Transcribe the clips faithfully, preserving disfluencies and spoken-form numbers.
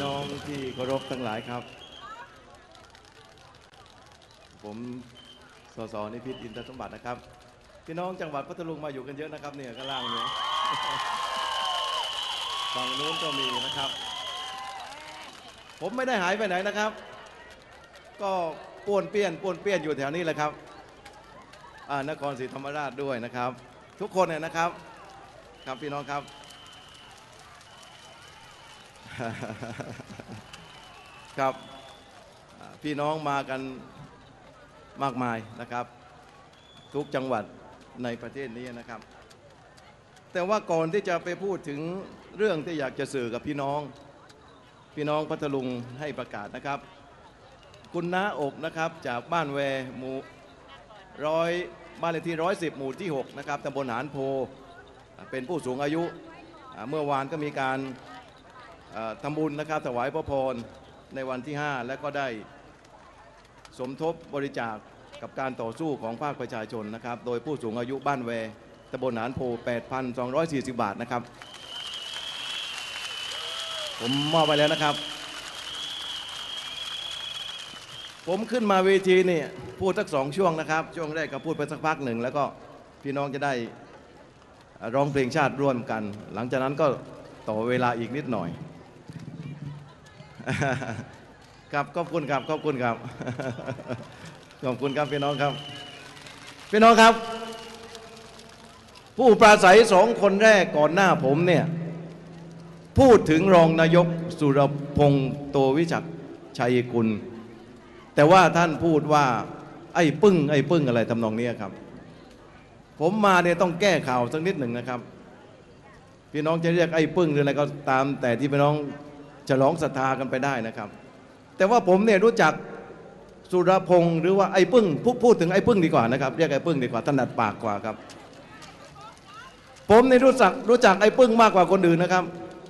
น้องที่เคารพทั้งหลายครับผมสสนิพิษอินทรสมบัตินะครับพี่น้องจังหวัดพัทลุงมาอยู่กันเยอะนะครับเนี่ยข้างล่างเนี่ยฝั่งนู้นก็มีนะครับผมไม่ได้หายไปไหนนะครับก็ป้วนเปี้ยนป้วนเปี้ยนอยู่แถวนี้แหละครับนครศรีธรรมราชด้วยนะครับทุกคนเนี่ยนะครับครับพี่น้องครับครับพี่น้องมากันมากมายนะครับทุกจังหวัดในประเทศนี้นะครับแต่ว่าก่อนที่จะไปพูดถึงเรื่องที่อยากจะสื่อกับพี่น้องพี่น้องพัทลุงให้ประกาศนะครับคุณน้าอบนะครับจากบ้านแวหมู่ร้อยบ้านเลขที่ร้อยสิบหมู่ที่หกนะครับตำบลหานโพเป็นผู้สูงอายุเมื่อวานก็มีการทำบุญนะครับถวายพระพรในวันที่ห้าและก็ได้สมทบบริจาคกับการต่อสู้ของภาคประชาชนนะครับโดยผู้สูงอายุบ้านแวตำบลหนานโพ แปดพันสองร้อยสี่สิบ บาทนะครับผมมอบไปแล้วนะครับผมขึ้นมาเวทีนี่พูดสักสองช่วงนะครับช่วงแรกก็พูดไปสักพักหนึ่งแล้วก็พี่น้องจะได้ร้องเพลงชาติร่วมกันหลังจากนั้นก็ต่อเวลาอีกนิดหน่อยครับขอบคุณครับขอบคุณครับขอบคุณครับพี่น้องครับพี่น้องครับผู้ปราศัยสองคนแรกก่อนหน้าผมเนี่ยพูดถึงรองนายกสุรพงษ์โตวิจักรชัยกุลแต่ว่าท่านพูดว่าไอ้ปึ้งไอ้ปึ้งอะไรทำนองนี้ครับผมมาเนี่ยต้องแก้ข่าวสักนิดหนึ่งนะครับพี่น้องจะเรียกไอ้ปึ้งหรืออะไรก็ตามแต่ที่พี่น้องฉลองศรัทธากันไปได้นะครับแต่ว่าผมเนี่ยรู้จักสุรพงษ์หรือว่าไอ้ปึ้งพูดพูดถึงไอ้ปึ้งดีกว่านะครับเรียกไอ้ปึ้งดีกว่าถนัดปากกว่าครับผมเนี่ยรู้จักรู้จักไอ้ปึ้งมากกว่าคนอื่นนะครับ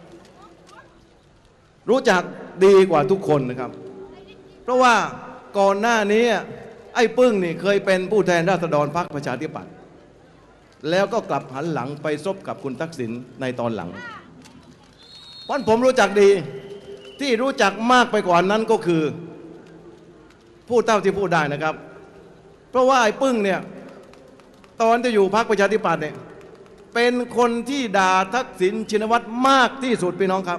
รู้จักดีกว่าทุกคนนะครับเพราะว่าก่อนหน้านี้ไอ้ปึ้งนี่เคยเป็นผู้แทนราษฎรพรรคประชาธิปัตย์แล้วก็กลับหันหลังไปซบกับคุณทักษิณในตอนหลังเพราะผมรู้จักดีที่รู้จักมากไปกว่านั้นก็คือพูดเท่าที่พูดได้นะครับเพราะว่าไอ้ปึ้งเนี่ยตอนที่อยู่พรรคประชาธิปัตย์เนี่ยเป็นคนที่ด่าทักษิณชินวัตรมากที่สุดพี่น้องครับ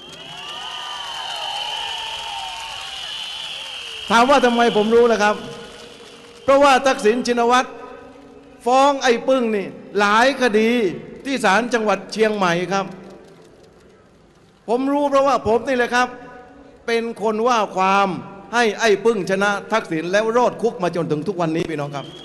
ถามว่าทำไมผมรู้ล่ะครับเพราะว่าทักษิณชินวัตรฟ้องไอ้ปึ้งนี่หลายคดีที่ศาลจังหวัดเชียงใหม่ครับผมรู้เพราะว่าผมนี่แหละครับเป็นคนว่าความให้ไอ้ปึ้งชนะทักษิณแล้วรอดคุกมาจนถึงทุกวันนี้พี่น้องครับ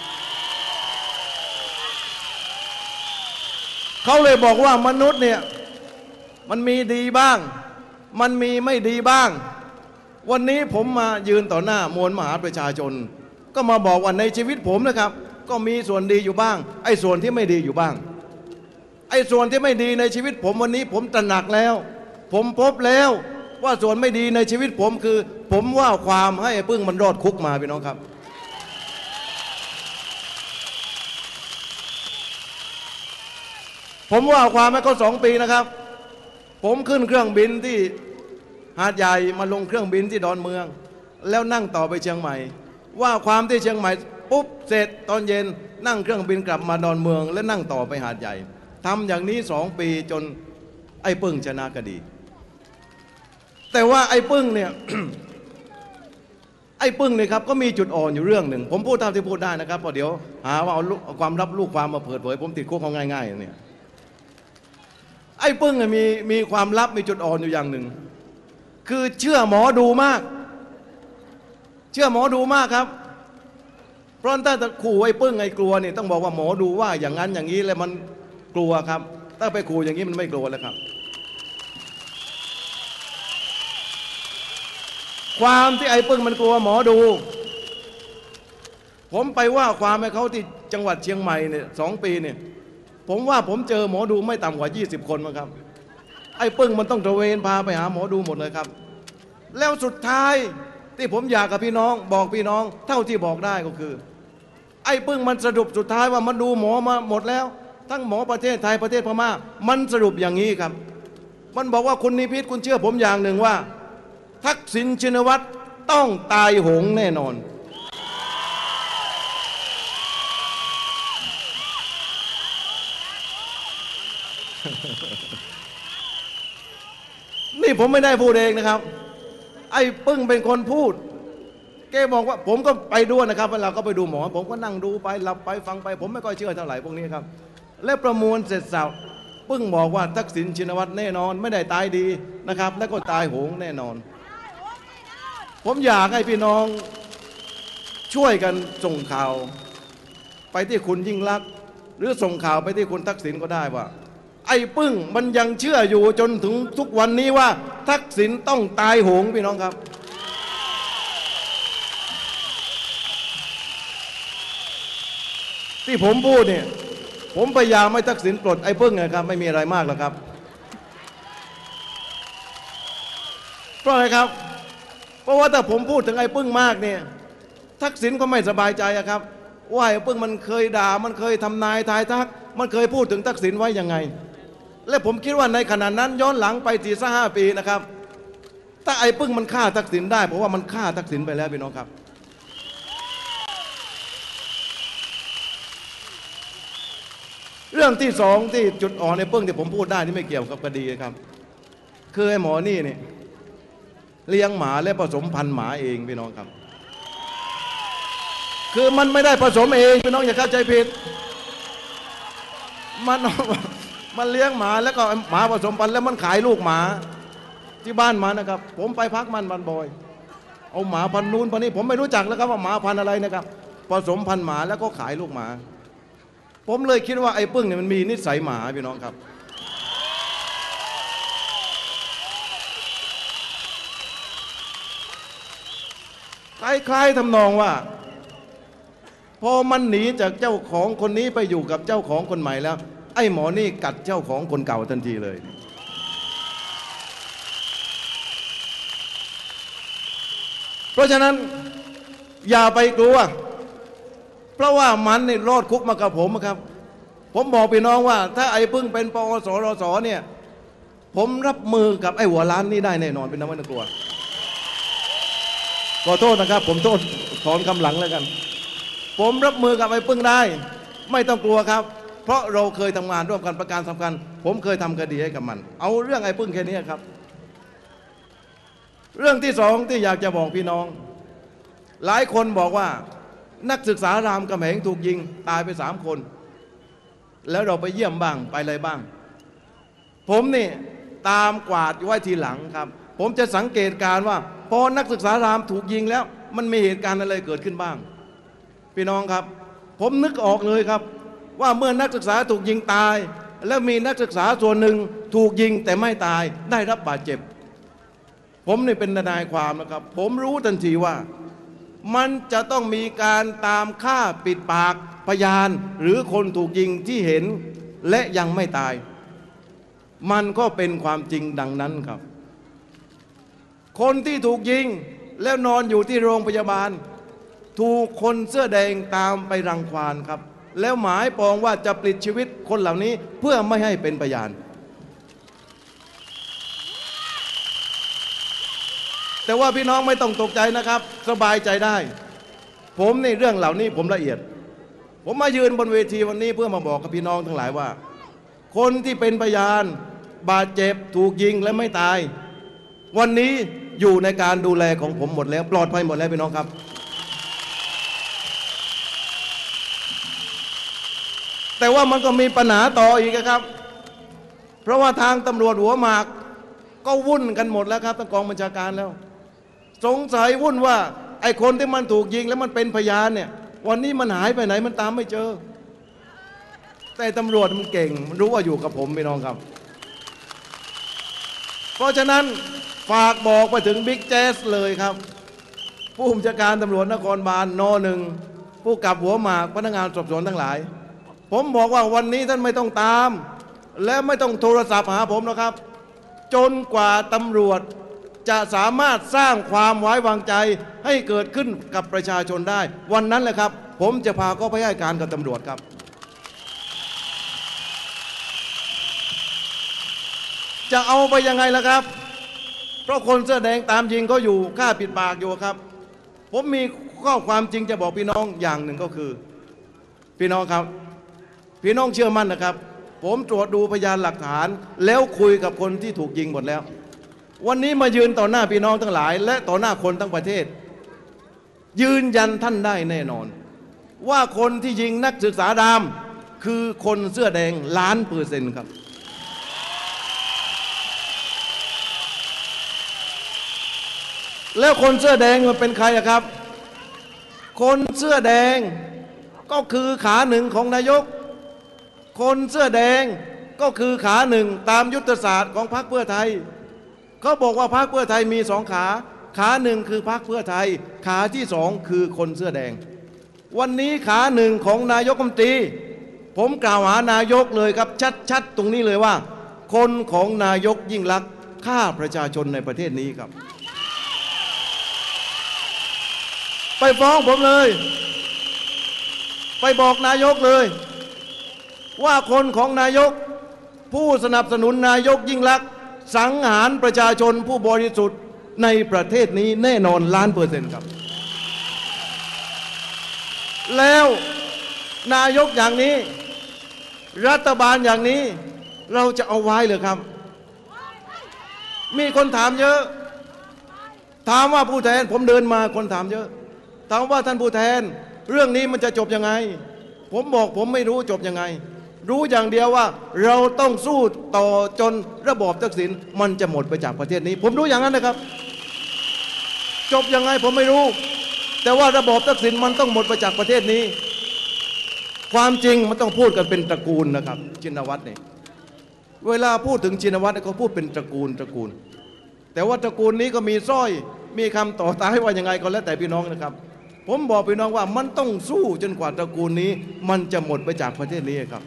เขาเลยบอกว่ามนุษย์เนี่ยมันมีดีบ้างมันมีไม่ดีบ้างวันนี้ผมมายืนต่อหน้ามวลมหาประชาชนก็มาบอกว่าในชีวิตผมนะครับก็มีส่วนดีอยู่บ้างไอ้ส่วนที่ไม่ดีอยู่บ้างไอ้ส่วนที่ไม่ดีในชีวิตผมวันนี้ผมตระหนักแล้วผมพบแล้วว่าส่วนไม่ดีในชีวิตผมคือผมว่าความให้ไอ้ปึ้งมันรอดคุกมาพี่น้องครับผมว่าความให้เขาสองปีนะครับผมขึ้นเครื่องบินที่หาดใหญ่มาลงเครื่องบินที่ดอนเมืองแล้วนั่งต่อไปเชียงใหม่ว่าความที่เชียงใหม่ปุ๊บเสร็จตอนเย็นนั่งเครื่องบินกลับมาดอนเมืองและนั่งต่อไปหาดใหญ่ทำอย่างนี้สองปีจนไอ้ปึ้งชนะคดีแต่ว่าไอ้ปึ้งเนี่ย ไอ้ปึ้งเนี่ยครับก็มีจุดอ่อนอยู่เรื่องหนึ่งผมพูดตามที่พูดได้นะครับเพราะเดี๋ยวหาว่าเอาความลับลูกความมาเปิดเผยผมติดคุกเขาง่ายๆเนี่ยไอ้ปึ้งมีมีความลับมีจุดอ่อนอยู่อย่างหนึ่งคือเชื่อหมอดูมากเชื่อหมอดูมากครับเพราะถ้าขู่ไอ้ปึ้งไอ้กลัวนี่ต้องบอกว่าหมอดูว่าอย่างนั้นอย่างนี้แล้วมันกลัวครับถ้าไปขู่อย่างนี้มันไม่กลัวแล้วครับความที่ไอ้ปึ้งมันกลัวหมอดูผมไปว่าความให้เขาที่จังหวัดเชียงใหม่เนี่ยสองปีเนี่ยผมว่าผมเจอหมอดูไม่ต่ำกว่ายี่สิบคนมั้งครับไอ้ปึ้งมันต้องตระเวนพาไปหาหมอดูหมดเลยครับแล้วสุดท้ายที่ผมอยากกับพี่น้องบอกพี่น้องเท่าที่บอกได้ก็คือไอ้ปึ้งมันสรุปสุดท้ายว่ามันดูหมอมาหมดแล้วทั้งหมอประเทศไทยประเทศพม่ามันสรุปอย่างนี้ครับมันบอกว่าคุณนิพิษคุณเชื่อผมอย่างหนึ่งว่าทักษิณชินวัตรต้องตายโหงแน่นอนนี่ผมไม่ได้พูดเองนะครับไอ้ปึ้งเป็นคนพูดแกบอกว่าผมก็ไปด้วยนะครับเวลาก็ไปดูหมอผมก็นั่งดูไปหลับไปฟังไปผมไม่ค่อยเชื่อเท่าไหร่พวกนี้ครับและประมวลเสร็จสับปึ้งบอกว่าทักษิณชินวัตรแน่นอนไม่ได้ตายดีนะครับและก็ตายโหงแน่นอนผมอยากให้พี่น้องช่วยกันส่งข่าวไปที่คุณยิ่งลักษณ์หรือส่งข่าวไปที่คุณทักษิณก็ได้ว่าไอ้ปึ้งมันยังเชื่ออยู่จนถึงทุกวันนี้ว่าทักษิณต้องตายโหงพี่น้องครับที่ผมพูดเนี่ยผมพยายามไม่ทักษิณปลดไอ้ปึ้งนะครับไม่มีอะไรมากหรอกครับเพราะอะไรครับเพราะว่าถ้าผมพูดถึงไอ้ปึ้งมากเนี่ยทักษิณก็ไม่สบายใจครับว่าไอ้ปึ้งมันเคยด่ามันเคยทำนายทายทักมันเคยพูดถึงทักษิณไว้ยังไงและผมคิดว่าในขณะนั้นย้อนหลังไปสี่สิบห้าปีนะครับถ้าไอ้ปึ้งมันฆ่าทักษิณได้เพราะว่ามันฆ่าทักษิณไปแล้วพี่น้องครับเรื่องที่สองที่จุดอ่อนในปึ้งที่ผมพูดได้ที่ไม่เกี่ยวกับคดีครับคือไอ้หมอนี่เนี่ยเลี้ยงหมาและผสมพันธุ์หมาเองพี่น้องครับคือมันไม่ได้ผสมเองพี่น้องอย่าเข้าใจผิดมันมันเลี้ยงหมาแล้วก็หมาผสมพันธุ์แล้วมันขายลูกหมาที่บ้านมันนะครับผมไปพักมันบันบ่อยเอาหมาพันนู้นพันนี้ผมไม่รู้จักแล้วครับว่าหมาพันอะไรนะครับผสมพันธุ์หมาแล้วก็ขายลูกหมาผมเลยคิดว่าไอ้ปึ้งเนี่ยมันมีนิสัยหมาพี่น้องครับคล้ายๆทำนองว่าพอมันหนีจากเจ้าของคนนี้ไปอยู่กับเจ้าของคนใหม่แล้วไอ้หมอนี่กัดเจ้าของคนเก่าทันทีเลยเพราะฉะนั้นอย่าไปกลัวเพราะว่ามันนี่รอดคุกมากับผมครับผมบอกพี่น้องว่าถ้าไอ้พึ่งเป็นปอสรสเนี่ยผมรับมือกับไอ้หัวล้านนี่ได้แน่นอนเป็นน้ำไม่ต้องกลัวขอโทษนะครับผมโทษถอนคำหลังแล้วกันผมรับมือกับไอ้พึ่งได้ไม่ต้องกลัวครับเพราะเราเคยทำงานร่วมกันประการสำคัญผมเคยทำคดีให้กับมันเอาเรื่องไอ้พึ่งแค่นี้ครับเรื่องที่สองที่อยากจะบอกพี่น้องหลายคนบอกว่านักศึกษารามคำแหงถูกยิงตายไปสามคนแล้วเราไปเยี่ยมบ้างไปอะไรบ้างผมนี่ตามกวาดไว้ทีหลังครับผมจะสังเกตการว่าพอนักศึกษารามถูกยิงแล้วมันมีเหตุการณ์อะไรเกิดขึ้นบ้างพี่น้องครับผมนึกออกเลยครับว่าเมื่อนักศึกษาถูกยิงตายแล้วมีนักศึกษาส่วนหนึ่งถูกยิงแต่ไม่ตายได้รับบาดเจ็บผมนี่เป็นทนายความนะครับผมรู้ทันทีว่ามันจะต้องมีการตามฆ่าปิดปากพยานหรือคนถูกยิงที่เห็นและยังไม่ตายมันก็เป็นความจริงดังนั้นครับคนที่ถูกยิงแล้วนอนอยู่ที่โรงพยาบาลถูกคนเสื้อแดงตามไปรังควานครับแล้วหมายปองว่าจะปลิดชีวิตคนเหล่านี้เพื่อไม่ให้เป็นพยานแต่ว่าพี่น้องไม่ต้องตกใจนะครับสบายใจได้ผมในเรื่องเหล่านี้ผมละเอียดผมมายืนบนเวทีวันนี้เพื่อมาบอกกับพี่น้องทั้งหลายว่าคนที่เป็นพยานบาดเจ็บถูกยิงและไม่ตายวันนี้อยู่ในการดูแลของผมหมดแล้วปลอดภัยหมดแล้วพี่น้องครับแต่ว่ามันก็มีปัญหาต่ออีกครับเพราะว่าทางตำรวจหัวหมากก็วุ่นกันหมดแล้วครับทั้งกองบัญชาการแล้วสงสัยวุ่นว่าไอ้คนที่มันถูกยิงแล้วมันเป็นพยานเนี่ยวันนี้มันหายไปไหนมันตามไม่เจอแต่ตำรวจมันเก่งมันรู้ว่าอยู่กับผมพี่น้องครับเพราะฉะนั้นฝากบอกไปถึงบิ๊กแจ๊สเลยครับผู้บัญชาการตำรวจนครบาลนหนึ่งผู้กับหัวหมากพนักงานสอบสวนทั้งหลายผมบอกว่าวันนี้ท่านไม่ต้องตามและไม่ต้องโทรศัพท์หาผมนะครับจนกว่าตำรวจจะสามารถสร้างความไว้วางใจให้เกิดขึ้นกับประชาชนได้วันนั้นแหละครับผมจะพาเขาไปให้การกับตำรวจครับจะเอาไปยังไงล่ะครับเพราะคนเสื้อแดงตามยิงเขาอยู่ฆ่าปิดปากอยู่ครับผมมีข้อความจริงจะบอกพี่น้องอย่างหนึ่งก็คือพี่น้องครับพี่น้องเชื่อมั่นนะครับผมตรวจดูพยานหลักฐานแล้วคุยกับคนที่ถูกยิงหมดแล้ววันนี้มายืนต่อหน้าพี่น้องทั้งหลายและต่อหน้าคนทั้งประเทศยืนยันท่านได้แน่นอนว่าคนที่ยิงนักศึกษาดามคือคนเสื้อแดงล้านเปอร์เซ็นต์ครับแล้วคนเสื้อแดงมันเป็นใครอะครับคนเสื้อแดงก็คือขาหนึ่งของนายกคนเสื้อแดงก็คือขาหนึ่งตามยุทธศาสตร์ของพรรคเพื่อไทยเขาบอกว่าพรรคเพื่อไทยมีสองขาขาหนึ่งคือพรรคเพื่อไทยขาที่สองคือคนเสื้อแดงวันนี้ขาหนึ่งของนายกรัฐมนตรีผมกล่าวหานายกเลยครับชัดๆตรงนี้เลยว่าคนของนายกยิ่งลักษณ์ฆ่าประชาชนในประเทศนี้ครับไปฟ้องผมเลยไปบอกนายกเลยว่าคนของนายกผู้สนับสนุนนายกยิ่งลักษณ์สังหารประชาชนผู้บริสุทธิ์ในประเทศนี้แน่นอนล้านเปอร์เซ็นต์ครับแล้วนายกอย่างนี้รัฐบาลอย่างนี้เราจะเอาไว้หรือครับมีคนถามเยอะถามว่าผู้แทนผมเดินมาคนถามเยอะถามว่าท่านผู้แทนเรื่องนี้มันจะจบยังไงผมบอกผมไม่รู้จบยังไงรู้อย่างเดียวว่าเราต้องสู้ต่อจนระบอบทักษิณมันจะหมดไปจากประเทศนี้ผมรู้อย่างนั้นนะครับจบยังไงผมไม่รู้แต่ว่าระบอบทักษิณมันต้องหมดไปจากประเทศนี้ความจริงมันต้องพูดกันเป็นตระกูลนะครับชินวัตรเนี่ยเวลาพูดถึงชินวัตรเขาพูดเป็นตระกูลตระกูลแต่ว่าตระกูลนี้ก็มีสร้อยมีคำต่อท้ายว่ายังไงก็แล้วแต่พี่น้องนะครับผมบอกพี่น้องว่ามันต้องสู้จนกว่าตระกูลนี้มันจะหมดไปจากประเทศนี้ครับ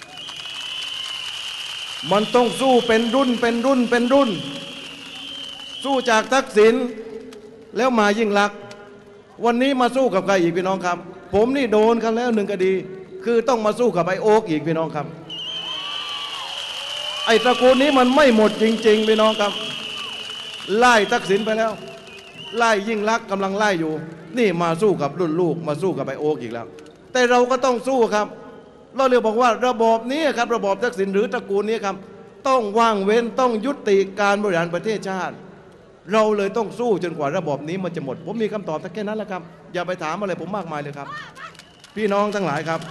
มันต้องสู้เป็นรุ่นเป็นรุ่นเป็นรุ่นสู้จากทักษิณแล้วมายิ่งลักษณ์วันนี้มาสู้กับใครอีกพี่น้องครับผมนี่โดนกันแล้วหนึ่งคดีคือต้องมาสู้กับไอ้โอ๊กอีกพี่น้องครับไอ้ตระกูลนี้มันไม่หมดจริงๆพี่น้องครับไล่ทักษิณไปแล้วไล่ยิ่งลักษณ์กำลังไล่อยู่นี่มาสู้กับรุ่นลูกมาสู้กับไอ้โอ๊กอีกแล้วแต่เราก็ต้องสู้ครับเราเรียกบอกว่าระบอบนี้ครับระบอบทักษิณหรือตระกูลนี้ครับต้องว่างเว้นต้องยุติการบริหารประเทศชาติเราเลยต้องสู้จนกว่าระบอบนี้มันจะหมดผมมีคำตอบแค่นั้นแหละครับอย่าไปถามอะไรผมมากมายเลยครับพี่น้องทั้งหลายครับ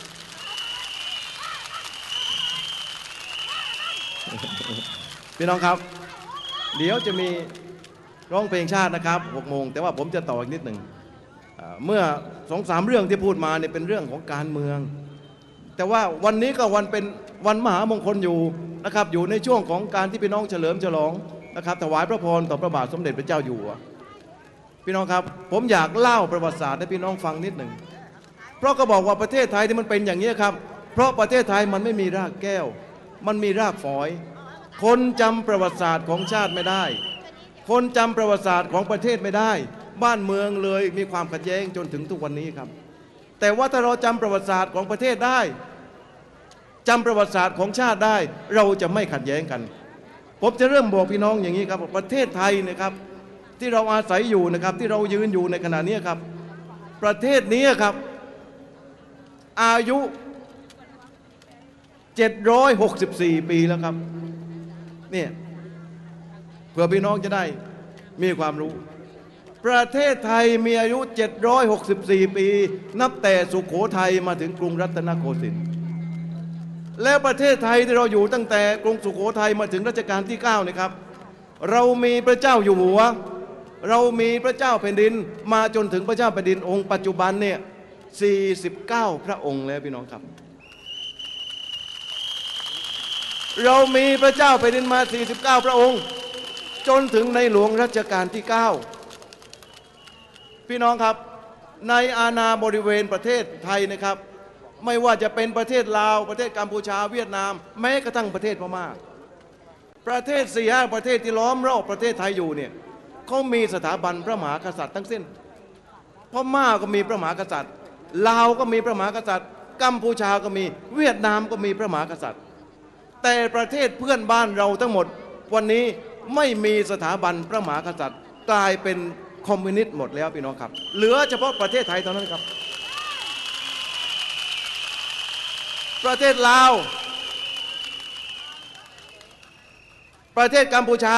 พี่น้องครับเดี๋ยวจะมีร้องเพลงชาตินะครับหกโมงแต่ว่าผมจะต่ออีกนิดหนึ่งเมื่อสองสามเรื่องที่พูดมาเนี่ยเป็นเรื่องของการเมืองแต่ว่าวันนี้ก็วันเป็นวันมหามงคลอยู่นะครับอยู่ในช่วงของการที่พี่น้องเฉลิมฉลองนะครับถวายพระพรต่อพระบาทสมเด็จพระเจ้าอยู่หัวพี่น้องครับผมอยากเล่าประวัติศาสตร์ให้พี่น้องฟังนิดหนึ่งเพราะก็บอกว่าประเทศไทยที่มันเป็นอย่างนี้ครับเพราะประเทศไทยมันไม่มีรากแก้วมันมีรากฝอยคนจำประวัติศาสตร์ของชาติไม่ได้คนจำประวัติศาสตร์ของประเทศไม่ได้บ้านเมืองเลยมีความขัดแย้งจนถึงทุกวันนี้ครับแต่ว่าถ้าเราจำประวัติศาสตร์ของประเทศได้จำประวัติศาสตร์ของชาติได้เราจะไม่ขัดแย้งกันผมจะเริ่มบอกพี่น้องอย่างนี้ครับประเทศไทยนะครับที่เราอาศัยอยู่นะครับที่เรายืนอยู่ในขณะนี้ครับประเทศนี้ครับอายุเจ็ดร้อยหกสิบสี่ปีแล้วครับเนี่ยเพื่อพี่น้องจะได้มีความรู้ประเทศไทยมีอายุเจ็ดร้อยหกสิบสี่ปีนับแต่สุโขทัยมาถึงกรุงรัตนโกสินทร์แล้วประเทศไทยที่เราอยู่ตั้งแต่กรุงสุโขทัยมาถึงรัชกาลที่เก้านะครับเรามีพระเจ้าอยู่หัวเรามีพระเจ้าแผ่นดินมาจนถึงพระเจ้าแผ่นดินองค์ปัจจุบันเนี่ยสี่สิบเก้าพระองค์แล้วพี่น้องครับเรามีพระเจ้าแผ่นดินมาสี่สิบเก้าพระองค์จนถึงในหลวงรัชกาลที่เก้าพี่น้องครับในอาณาบริเวณประเทศไทยนะครับไม่ว่าจะเป็นประเทศลาวประเทศกัมพูชาเวียดนามแม้กระทั่งประเทศพม่าประเทศสี่ห้าประเทศที่ล้อมรอบประเทศไทยอยู่เนี่ยเขามีสถาบันพระมหากษัตริย์ทั้งสิ้นพม่าก็มีพระมหากษัตริย์ลาวก็มีพระมหากษัตริย์กัมพูชาก็มีเวียดนามก็มีพระมหากษัตริย์แต่ประเทศเพื่อนบ้านเราทั้งหมดวันนี้ไม่มีสถาบันพระมหากษัตริย์กลายเป็นคอมมิวนิสต์หมดแล้วพี่น้องครับเหลือเฉพาะประเทศไทยเท่านั้นครับประเทศลาวประเทศกัมพูชา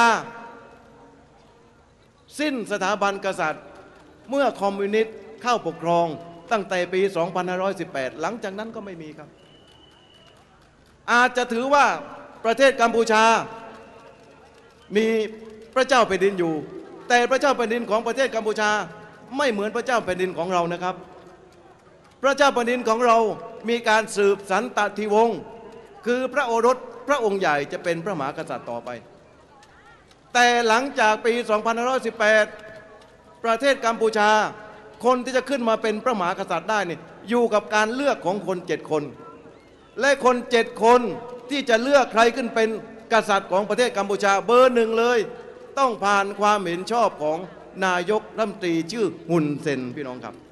สิ้นสถาบันกษัตริย์เมื่อคอมมิวนิสต์เข้าปกครองตั้งแต่ปี สองพันห้าร้อยสิบแปด หลังจากนั้นก็ไม่มีครับอาจจะถือว่าประเทศกัมพูชามีพระเจ้าแผ่นดินอยู่แต่พระเจ้าแผ่นดินของประเทศกัมพูชาไม่เหมือนพระเจ้าแผ่นดินของเรานะครับพระเจ้าแผ่นดินของเรามีการสืบสันตติวงศ์คือพระโอรสพระองค์ใหญ่จะเป็นพระมหากษัตริย์ต่อไปแต่หลังจากปี สองพันห้าร้อยสิบแปด ประเทศกัมพูชาคนที่จะขึ้นมาเป็นพระมหากษัตริย์ได้นี่อยู่กับการเลือกของคนเจ็ดคนและคนเจ็ดคนที่จะเลือกใครขึ้นเป็นกษัตริย์ของประเทศกัมพูชาเบอร์หนึ่งเลยต้องผ่านความเห็นชอบของนายกรัฐมนตรีชื่อฮุนเซนพี่น้องครับ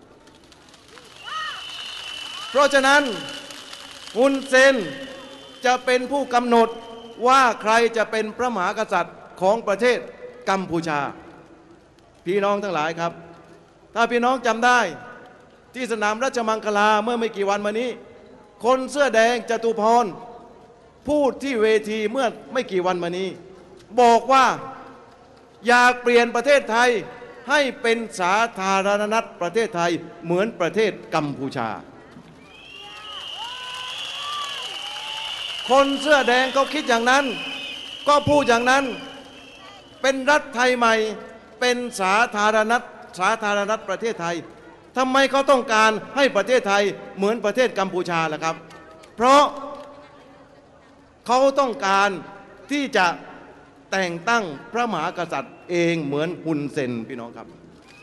เพราะฉะนั้นฮุนเซนจะเป็นผู้กำหนดว่าใครจะเป็นพระมหากษัตริย์ของประเทศกัมพูชาพี่น้องทั้งหลายครับถ้าพี่น้องจำได้ที่สนามราชมังคลาเมื่อไม่กี่วันมานี้คนเสื้อแดงจตุพรพูดที่เวทีเมื่อไม่กี่วันมานี้บอกว่าอยากเปลี่ยนประเทศไทยให้เป็นสาธารณรัฐประเทศไทยเหมือนประเทศกัมพูชาคนเสื้อแดงเขาคิดอย่างนั้นก็พูดอย่างนั้นเป็นรัฐไทยใหม่เป็นสาธารณรัฐสาธารณรัฐประเทศไทยทำไมเขาต้องการให้ประเทศไทยเหมือนประเทศกัมพูชาล่ะครับเพราะเขาต้องการที่จะแต่งตั้งพระมหากษัตริย์เองเหมือนฮุนเซนพี่น้องครับ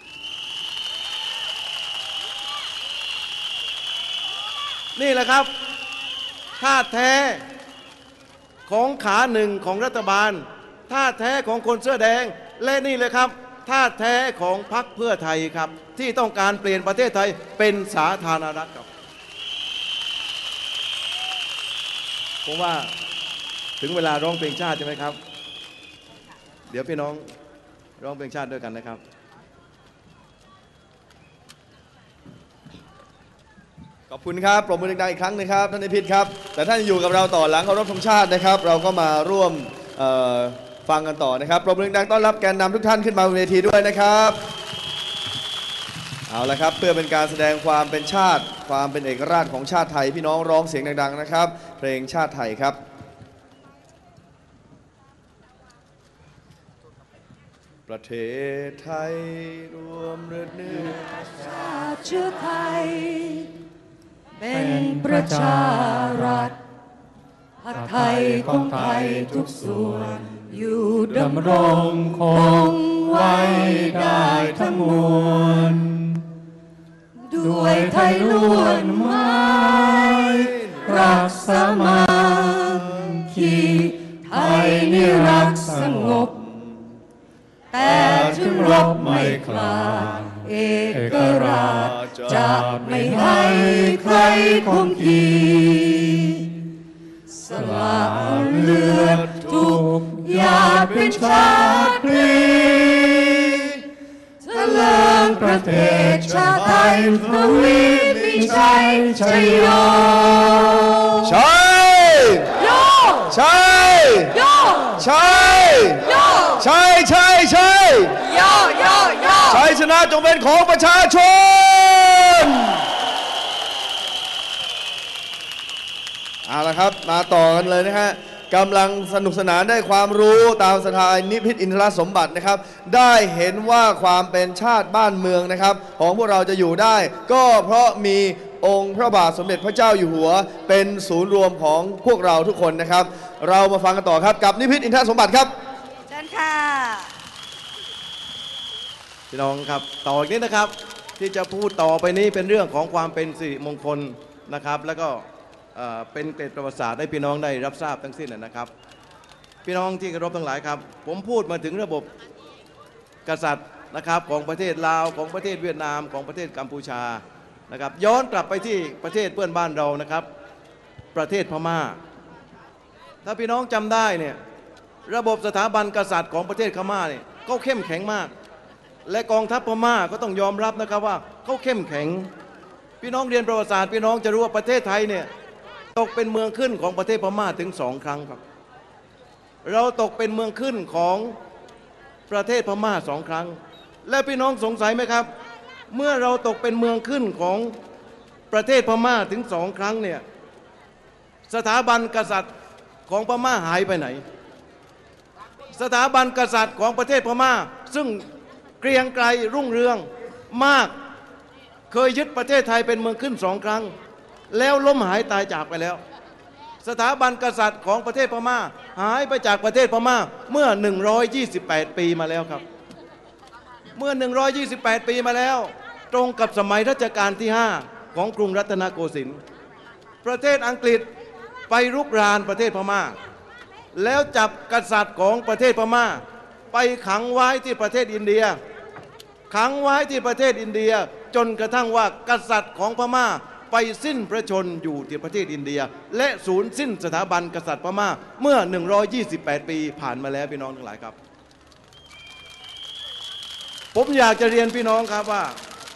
นี่แหละครับท่าแท้ของขาหนึ่งของรัฐบาลท่าแท้ของคนเสื้อแดงและนี่เลยครับท่าแท้ของพรรคเพื่อไทยครับที่ต้องการเปลี่ยนประเทศไทยเป็นสาธารณรัฐครับผมว่าถึงเวลาร้องเพลงชาติใช่ไหมครับเดี๋ยวพี่น้องร้องเพลงชาติด้วยกันนะครับขอบคุณครับปรบมือดังๆอีกครั้งนึงครับท่านนิพิษครับแต่ท่านอยู่กับเราต่อหลังเคารพธงชาตินะครับเราก็มาร่วมฟังกันต่อนะครับปรบมือดังๆต้อนรับแกนนำทุกท่านขึ้นมาบนเวทีด้วยนะครับเอาละครับเพื่อเป็นการแสดงความเป็นชาติความเป็นเอกราชของชาติไทยพี่น้องร้องเสียงดังๆนะครับเพลงชาติไทยครับประเทศไทยรวมเลือดเนื้อชาติเชื้อไทยเป็นประชารัฐผัดไทยของไทยทุกส่วนอยู่ดำรงคงไว้ได้ทั้งมวลด้วยไทยล้วนไม้รักสามัคคีไทยนี่รักสงบแต่ถึงรบไม่คลาเอกราชจะไม่ให้ใครคมขีสละเลือดทุกหยาดเป็นชาติพลีเถลิงประเทศชาติไทยทวีมีชัยชัยโยชัยโยชัยโยชัยโยชัยชัยชัยโยโยโยชัยชนะจงเป็นของประชาชนเอาละครับมาต่อกันเลยนะฮะกำลังสนุกสนานได้ความรู้ตามสถานนิพิษอินทรสมบัตินะครับได้เห็นว่าความเป็นชาติบ้านเมืองนะครับของพวกเราจะอยู่ได้ก็เพราะมีองค์พระบาทสมเด็จพระเจ้าอยู่หัวเป็นศูนย์รวมของพวกเราทุกคนนะครับเรามาฟังกันต่อครับกับนิพิษอินทรสมบัติครับเชิญค่ะพี่น้องครับต่ออีกนิดนะครับที่จะพูดต่อไปนี้เป็นเรื่องของความเป็นสิริมงคลนะครับแล้วก็เป็นเกร็ดประวัติศาสตร์ให้พี่น้องได้รับทราบทั้งสิ้นนะครับพี่น้องที่เคารพทั้งหลายครับผมพูดมาถึงระบบกษัตริย์นะครับของประเทศลาวของประเทศเวียดนามของประเทศกัมพูชานะครับย้อนกลับไปที่ประเทศเพื่อนบ้านเรานะครับประเทศพม่าถ้าพี่น้องจำได้เนี่ยระบบสถาบันกษัตริย์ของประเทศพม่าเนี่ยก็เข้มแข็งมากและกองทัพพม่าก็ต้องยอมรับนะครับว่าเขาเข้มแข็งพี่น้องเรียนประวัติศาสตร์พี่น้องจะรู้ว่าประเทศไทยเนี่ยตกเป็นเมืองขึ้นของประเทศพม่าถึงสองครั้งครับเราตกเป็นเมืองขึ้นของประเทศพม่าสองครั้งและพี่น้องสงสัยไหมครับเมื่อเราตกเป็นเมืองขึ้นของประเทศพม่าถึงสองครั้งเนี่ยสถาบันกษัตริย์ของพม่าหายไปไหนสถาบันกษัตริย์ของประเทศพม่าซึ่งเกรียงไกรรุ่งเรืองมากเคยยึดประเทศไทยเป็นเมืองขึ้นสองครั้งแล้วล้มหายตายจากไปแล้วสถาบันกษัตริย์ของประเทศพม่าหายไปจากประเทศพม่าเมื่อหนึ่งร้อยยี่สิบแปดปีมาแล้วครับเมื่อหนึ่งร้อยยี่สิบแปดปีมาแล้วตรงกับสมัยรัชกาลที่ห้าของกรุงรัตนโกสินทร์ประเทศอังกฤษไปรุกรานประเทศพม่าแล้วจับกษัตริย์ของประเทศพม่าไปขังไว้ที่ประเทศอินเดียขังไว้ที่ประเทศอินเดียจนกระทั่งว่ากษัตริย์ของพม่าไปสิ้นพระชนอยู่ที่ประเทศอินเดียและสูญสิ้นสถาบันกษัตริย์พม่าเมื่อหนึ่งร้อยยี่สิบแปดปีผ่านมาแล้วพี่น้องทั้งหลายครับผมอยากจะเรียนพี่น้องครับว่า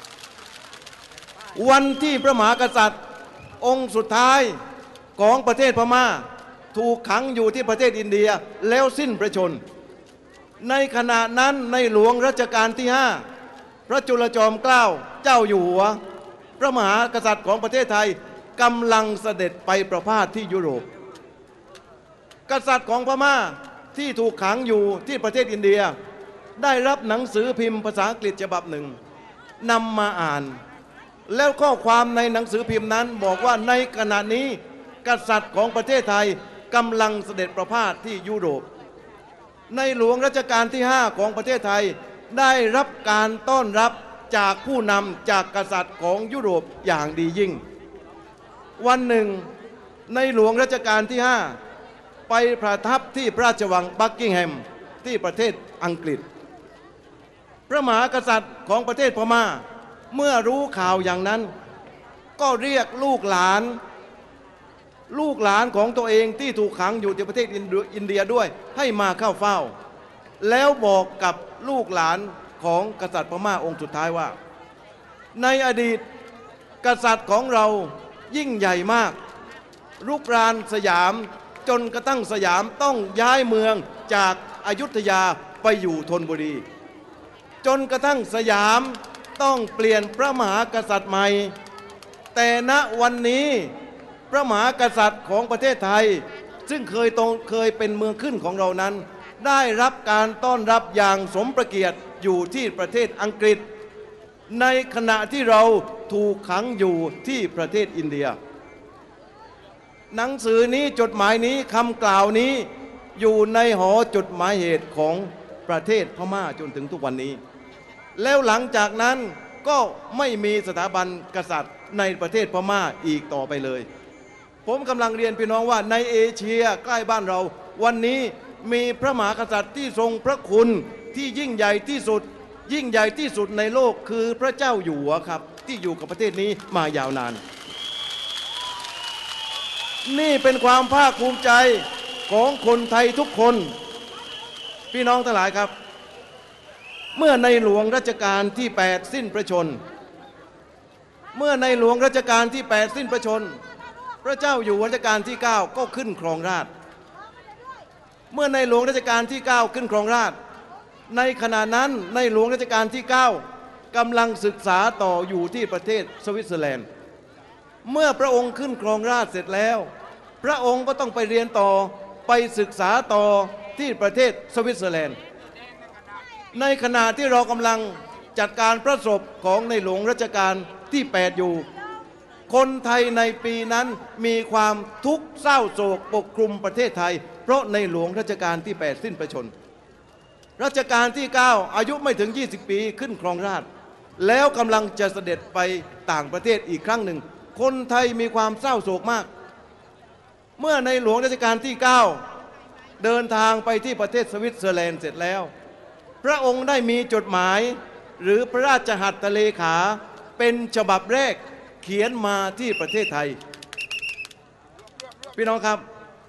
วันที่พระมหากษัตริย์องค์สุดท้ายของประเทศพม่าถูกขังอยู่ที่ประเทศอินเดียแล้วสิ้นพระชนในขณะนั้นในหลวงรัชกาลที่ห้าพระจุลจอมเกล้าเจ้าอยู่หัวพระมหากษัตริย์ของประเทศไทยกำลังเสด็จไปประพาสที่ยุโรปกษัตริย์ของพม่าที่ถูกขังอยู่ที่ประเทศอินเดียได้รับหนังสือพิมพ์ภาษาอังกฤษฉบับหนึ่งนำมาอ่านแล้วข้อความในหนังสือพิมพ์นั้นบอกว่าในขณะนี้กษัตริย์ของประเทศไทยกำลังเสด็จประพาสที่ยุโรปในหลวงรัชกาลที่ห้าของประเทศไทยได้รับการต้อนรับจากผู้นำจากกษัตริย์ของยุโรปอย่างดียิ่งวันหนึ่งในหลวงรัชกาลที่ห้าไปประทับที่พระราชวังบักกิงแฮมที่ประเทศอังกฤษพระมหากษัตริย์ของประเทศพม่าเมื่อรู้ข่าวอย่างนั้นก็เรียกลูกหลานลูกหลานของตัวเองที่ถูกขังอยู่ที่ประเทศอินเดียด้วยให้มาเข้าเฝ้าแล้วบอกกับลูกหลานของกษัตริย์พม่าองค์สุดท้ายว่าในอดีตกษัตริย์ของเรายิ่งใหญ่มากรุกรานสยามจนกระทั่งสยามต้องย้ายเมืองจากอยุธยาไปอยู่ธนบุรีจนกระทั่งสยามต้องเปลี่ยนพระมหากษัตริย์ใหม่แต่ณวันนี้พระมหากษัตริย์ของประเทศไทยซึ่งเคยตรงเคยเป็นเมืองขึ้นของเรานั้นได้รับการต้อนรับอย่างสมประเกียรติอยู่ที่ประเทศอังกฤษในขณะที่เราถูกขังอยู่ที่ประเทศอินเดียหนังสือนี้จดหมายนี้คำกล่าวนี้อยู่ในหอจดหมายเหตุของประเทศพม่าจนถึงทุกวันนี้แล้วหลังจากนั้นก็ไม่มีสถาบันกษัตริย์ในประเทศพม่าอีกต่อไปเลยผมกำลังเรียนพี่น้องว่าในเอเชียใกล้บ้านเราวันนี้มีพระมหากษัตริย์ที่ทรงพระคุณที่ยิ่งใหญ่ที่สุดยิ่งใหญ่ที่สุดในโลกคือพระเจ้าอยู่หัวครับที่อยู่กับประเทศนี้มายาวนานนี่เป็นความภาคภูมิใจของคนไทยทุกคนพี่น้องทั้งหลายครับเมื่อในหลวงรัชกาลที่แปดสิ้นพระชนเมื่อในหลวงรัชกาลที่แปดสิ้นพระชนพระเจ้าอยู่หัวรัชกาลที่เก้าก็ขึ้นครองราชย์เมื่อในหลวงรัชกาลที่เก้าขึ้นครองราชย์ในขณะนั้นในหลวงรัชกาลที่เก้ากำลังศึกษาต่ออยู่ที่ประเทศสวิตเซอร์แลนด์เมื่อพระองค์ขึ้นครองราชย์เสร็จแล้วพระองค์ก็ต้องไปเรียนต่อไปศึกษาต่อที่ประเทศสวิตเซอร์แลนด์ในขณะที่เรากำลังจัดการพระศพของในหลวงรัชกาลที่แปดอยู่คนไทยในปีนั้นมีความทุกข์เศร้าโศกปกคลุมประเทศไทยเพราะในหลวงรัชกาลที่แปดสิ้นพระชนรัชกาลที่เก้าอายุไม่ถึงยี่สิบปีขึ้นครองราชย์แล้วกำลังจะเสด็จไปต่างประเทศอีกครั้งหนึ่งคนไทยมีความเศร้าโศกมากเมื่อในหลวงรัชกาลที่เก้าเดินทางไปที่ประเทศสวิตเซอร์แลนด์เสร็จแล้วพระองค์ได้มีจดหมายหรือพระราชหัตถเลขาเป็นฉบับแรกเขียนมาที่ประเทศไทยพี่น้องครับ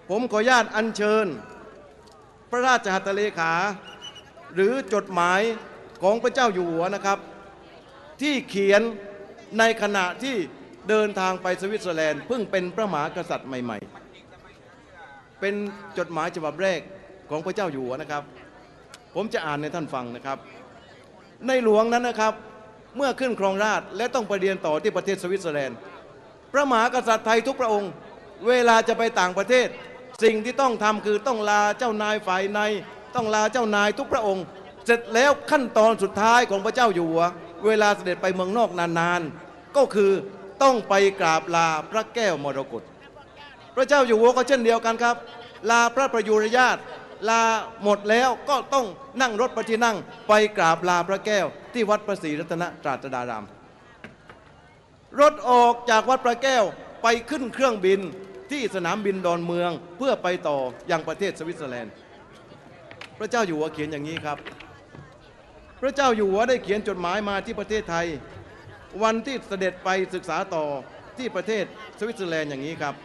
ผมขออนุญาตอัญเชิญพระราชหัตถเลขาหรือจดหมายของพระเจ้าอยู่หัวนะครับที่เขียนในขณะที่เดินทางไปสวิตเซอร์แลนด์เพิ่งเป็นพระมหากษัตริย์ใหม่ๆเป็นจดหมายฉบับแรกของพระเจ้าอยู่หัวนะครับผมจะอ่านให้ท่านฟังนะครับในหลวงนั้นนะครับเมื่อขึ้นครองราชย์และต้องไปเรียนต่อที่ประเทศสวิตเซอร์แลนด์พระมหากษัตริย์ไทยทุกพระองค์เวลาจะไปต่างประเทศสิ่งที่ต้องทำคือต้องลาเจ้านายฝ่ายในต้องลาเจ้านายทุกพระองค์เสร็จแล้วขั้นตอนสุดท้ายของพระเจ้าอยู่หัวเวลาเสด็จไปเมืองนอกนานๆก็คือต้องไปกราบลาพระแก้วมรกตพระเจ้าอยู่หัวก็เช่นเดียวกันครับลาพระประยุรญาตลาหมดแล้วก็ต้องนั่งรถพระที่นั่งไปกราบลาพระแก้วที่วัดพระศรีรัตนตราชดารามรถออกจากวัดพระแก้วไปขึ้นเครื่องบินที่สนามบินดอนเมืองเพื่อไปต่อยังประเทศสวิตเซอร์แลนด์พระเจ้าอยู่หัวเขียนอย่างนี้ครับพระเจ้าอยู่หัวได้เขียนจดหมายมาที่ประเทศไทยวันที่เสด็จไปศึกษาต่อที่ประเทศสวิตเซอร์แลนด์อย่างนี้ครับ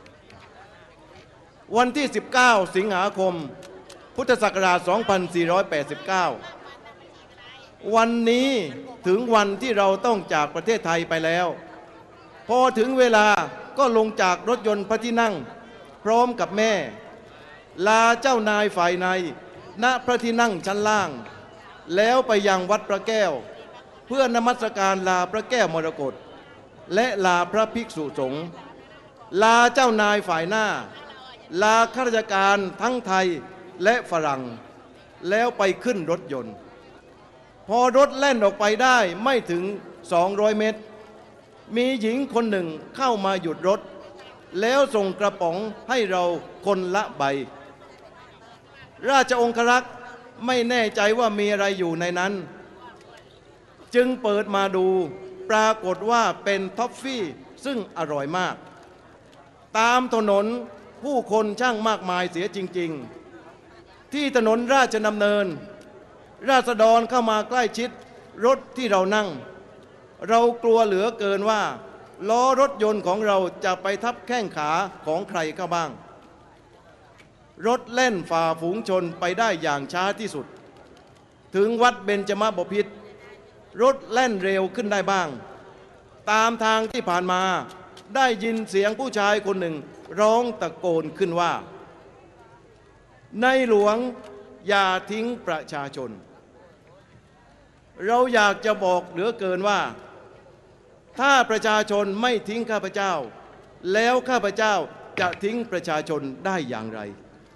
วันที่สิบเก้าสิงหาคมพุทธศักราชสองพันสี่ร้อยแปดสิบเก้าวันนี้ถึงวันที่เราต้องจากประเทศไทยไปแล้วพอถึงเวลาก็ลงจากรถยนต์พระที่นั่งพร้อมกับแม่ลาเจ้านายฝ่ายในณพระที่นั่งชั้นล่างแล้วไปยังวัดพระแก้วเพื่อนมัสการลาพระแก้วมรกตและลาพระภิกษุสงฆ์ลาเจ้านายฝ่ายหน้าลาข้าราชการทั้งไทยและฝรั่งแล้วไปขึ้นรถยนต์พอรถแล่นออกไปได้ไม่ถึงสองร้อยเมตรมีหญิงคนหนึ่งเข้ามาหยุดรถแล้วส่งกระป๋องให้เราคนละใบราชองครักษ์ไม่แน่ใจว่ามีอะไรอยู่ในนั้นจึงเปิดมาดูปรากฏว่าเป็นท็อฟฟี่ซึ่งอร่อยมากตามถนนผู้คนช่างมากมายเสียจริงๆที่ถนนราชดำเนินราษฎรเข้ามาใกล้ชิดรถที่เรานั่งเรากลัวเหลือเกินว่าล้อรถยนต์ของเราจะไปทับแข้งขาของใครเข้าบ้างรถแล่นฝ่าฝูงชนไปได้อย่างช้าที่สุดถึงวัดเบญจมบพิตรรถแล่นเร็วขึ้นได้บ้างตามทางที่ผ่านมาได้ยินเสียงผู้ชายคนหนึ่งร้องตะโกนขึ้นว่าในหลวงอย่าทิ้งประชาชนเราอยากจะบอกเหลือเกินว่าถ้าประชาชนไม่ทิ้งข้าพเจ้าแล้วข้าพเจ้าจะทิ้งประชาชนได้อย่างไร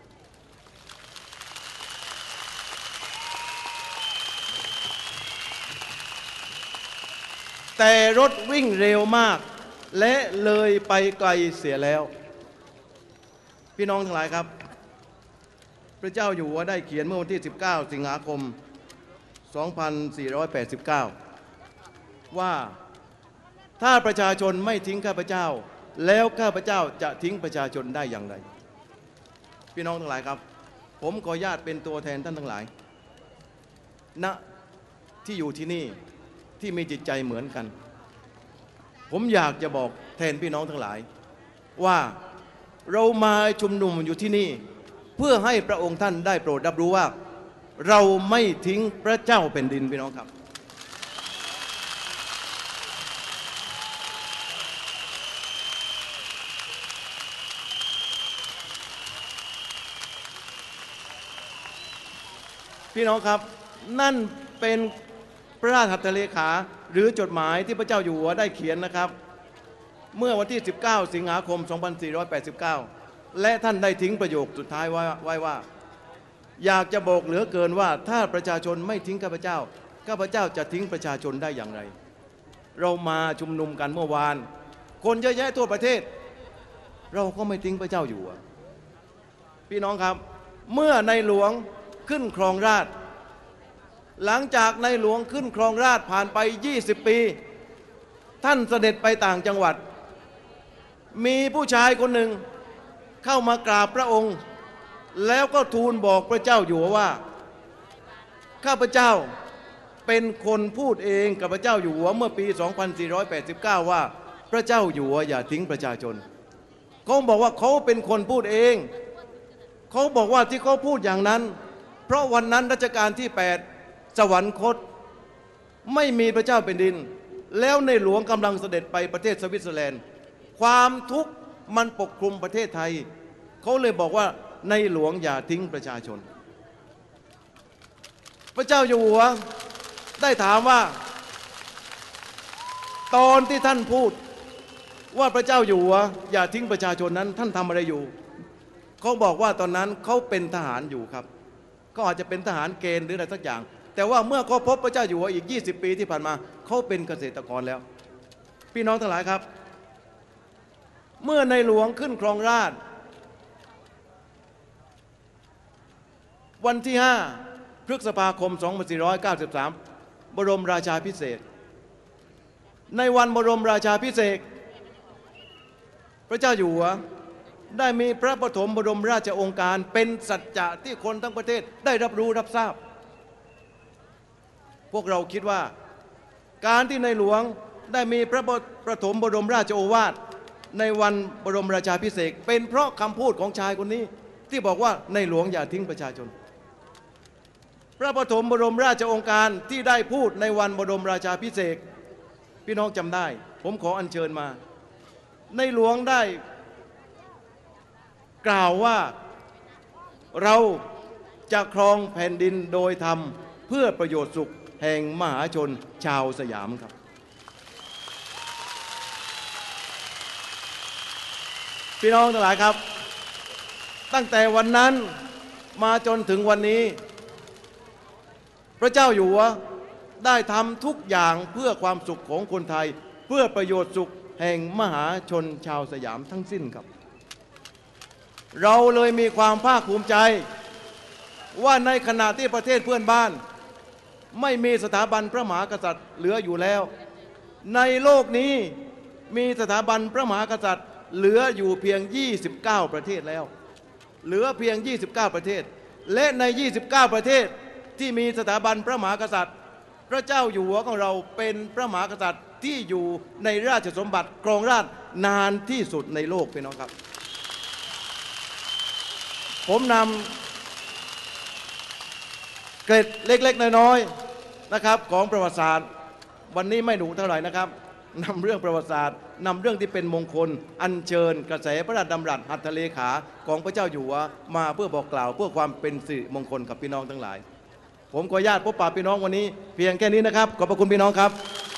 แต่รถวิ่งเร็วมากและเลยไปไกลเสียแล้วพี่น้องทั้งหลายครับพระเจ้าอยู่หัวได้เขียนเมื่อวันที่สิบเก้าสิงหาคมสองพันสี่ร้อยแปดสิบเก้าว่าถ้าประชาชนไม่ทิ้งข้าพเจ้าแล้วข้าพเจ้าจะทิ้งประชาชนได้อย่างไรพี่น้องทั้งหลายครับผมขออนุญาตเป็นตัวแทนท่านทั้งหลายณที่อยู่ที่นี่ที่มีจิตใจเหมือนกันผมอยากจะบอกแทนพี่น้องทั้งหลายว่าเรามาชุมนุมอยู่ที่นี่เพื่อให้พระองค์ท่านได้โปรดรับรู้ว่าเราไม่ทิ้งพระเจ้าแผ่นดินพี่น้องครับพี่น้องครับนั่นเป็นพระราชหัตถเลขาหรือจดหมายที่พระเจ้าอยู่หัวได้เขียนนะครับเมื่อวันที่สิบเก้าสิงหาคมสองพันสี่ร้อยแปดสิบเก้าและท่านได้ทิ้งประโยคสุดท้ายไว้ไว้ว่าอยากจะบอกเหลือเกินว่าถ้าประชาชนไม่ทิ้งข้าพเจ้าข้าพเจ้าจะทิ้งประชาชนได้อย่างไรเรามาชุมนุมกันเมื่อวานคนเยอะแยะทั่วประเทศเราก็ไม่ทิ้งพระเจ้าอยู่หัวพี่น้องครับเมื่อในหลวงขึ้นครองราชย์หลังจากในหลวงขึ้นครองราชย์ผ่านไปยี่สิบปีท่านเสด็จไปต่างจังหวัดมีผู้ชายคนหนึ่งเข้ามากราบพระองค์แล้วก็ทูลบอกพระเจ้าอยู่หัวว่าข้าพเจ้าเป็นคนพูดเองกับพระเจ้าอยู่หัวเมื่อปีสองพันสี่ร้อยแปดสิบเก้าว่าพระเจ้าอยู่หัวอย่าทิ้งประชาชนเขาบอกว่าเขาเป็นคนพูดเองเขาบอกว่าที่เขาพูดอย่างนั้นเพราะวันนั้นรัชกาลที่แปดสวรรคตไม่มีพระเจ้าแผ่นดินแล้วในหลวงกำลังเสด็จไปประเทศสวิตเซอร์แลนด์ความทุกข์มันปกคลุมประเทศไทยเขาเลยบอกว่าในหลวงอย่าทิ้งประชาชนพระเจ้าอยู่หัวได้ถามว่าตอนที่ท่านพูดว่าพระเจ้าอยู่หัวอย่าทิ้งประชาชนนั้นท่านทำอะไรอยู่เขาบอกว่าตอนนั้นเขาเป็นทหารอยู่ครับก็อาจจะเป็นทหารเกณฑ์หรืออะไรสักอย่างแต่ว่าเมื่อเขาพบพระเจ้าอยู่หัวอีกยี่สิบปีที่ผ่านมาเขาเป็นเกษตรกรแล้วพี่น้องทั้งหลายครับเมื่อในหลวงขึ้นครองราชย์วันที่ห้าพฤษภาคมสองพันสี่ร้อยเก้าสิบสามบรมราชาภิเษกในวันบรมราชาภิเษกพระเจ้าอยู่หัวได้มีพระปฐมบรมราชโองการเป็นสัจจะที่คนทั้งประเทศได้รับรู้รับทราบพวกเราคิดว่าการที่ในหลวงได้มีพระปฐมบรมราชโอวาทในวันบรมราชาภิเษกเป็นเพราะคำพูดของชายคนนี้ที่บอกว่าในหลวงอย่าทิ้งประชาชนพระปฐมบรมราชโองการที่ได้พูดในวันบรมราชาภิเษกพี่น้องจำได้ผมขออัญเชิญมาในหลวงได้กล่าวว่าเราจะครองแผ่นดินโดยธรรมเพื่อประโยชน์สุขแห่งมหาชนชาวสยามครับพี่น้องทั้งหลายครับตั้งแต่วันนั้นมาจนถึงวันนี้พระเจ้าอยู่หัวได้ทำทุกอย่างเพื่อความสุขของคนไทยเพื่อประโยชน์สุขแห่งมหาชนชาวสยามทั้งสิ้นครับเราเลยมีความภาคภูมิใจว่าในขณะที่ประเทศเพื่อนบ้านไม่มีสถาบันพระมหากษัตริย์เหลืออยู่แล้วในโลกนี้มีสถาบันพระมหากษัตริย์เหลืออยู่เพียงยี่สิบเก้าประเทศแล้วเหลือเพียงยี่สิบเก้าประเทศและในยี่สิบเก้าประเทศที่มีสถาบันพระมหากษัตริย์พระเจ้าอยู่หัวของเราเป็นพระมหากษัตริย์ที่อยู่ในราชสมบัติครองราชย์นานที่สุดในโลกพี่น้องครับผมนำเกร็ดเล็กๆน้อยๆนะครับของประวัติศาสตร์วันนี้ไม่หนูเท่าไหร่นะครับนำเรื่องประวัติศาสตร์นำเรื่องที่เป็นมงคลอัญเชิญกระแสพระราชดำรัสหัตถเลขาของพระเจ้าอยู่หัวมาเพื่อบอกกล่าวเพื่อความเป็นสิริมงคลกับพี่น้องทั้งหลายผมขออนุญาตพบปะพี่น้องวันนี้เพียงแค่นี้นะครับขอบพระคุณพี่น้องครับ